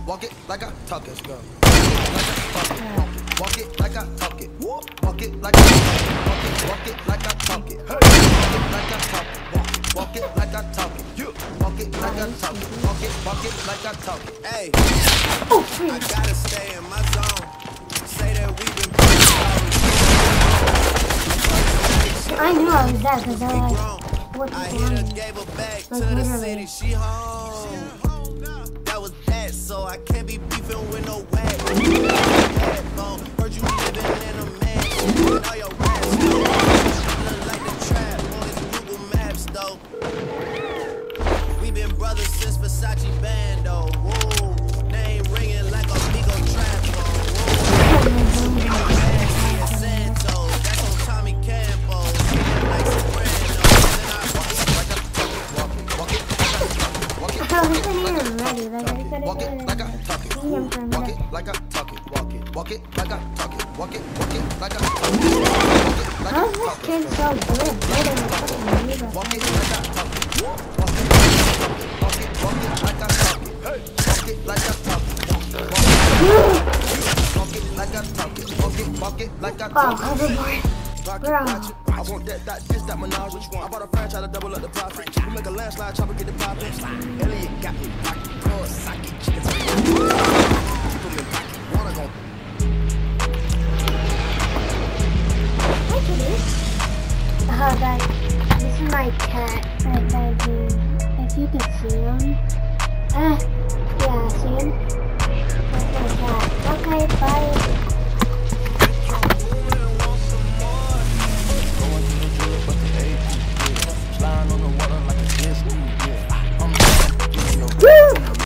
Walk it like I talk it. Go. Walk it like I talk it. Walk it like I talk it. Walk it like I talk it. Walk it like I talk it. Walk it like I talk it. Walk it like I talk it. Walk it like I talk it. Hey, I gotta stay in my zone. Say that we've been. I knew I was that because I hit her, gave her back to the city. She home. That was that, so I can't be beefing with no wag. Heard you living in a mansion. All your raps, though. Look like the trap on his Google Maps, though. We been brothers since Versace Bando. Whoa, name ringing like a Migo trap. Whoa, Santos, that's on Tommy Campo. Like Soprano, then I walk it like I talk it. Walk it, walk it like I talk it. Walk it like I talk it. Walk it, walk it like I talk it. Walk it like I talk it. how is this kid so good? Walk it like I talk it. Walk it like I talk it. Walk it like I talk it. Walk it like I talk it. Walk it like I talk it. I want that menage. I bought a franchise to double up the profit. We make a landslide, chopper get the profit. Elliot got me.